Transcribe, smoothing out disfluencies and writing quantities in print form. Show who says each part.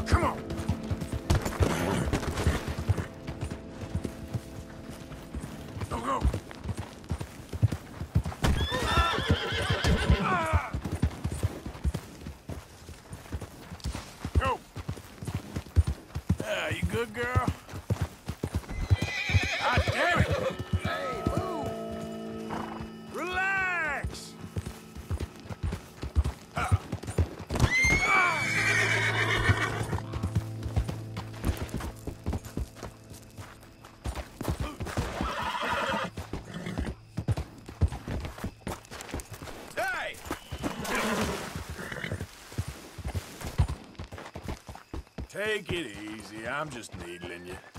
Speaker 1: Come on. Go, go. Go. You good, girl? God damn it! Hey, move! Relax! Hey! Take it easy. I'm just needling you.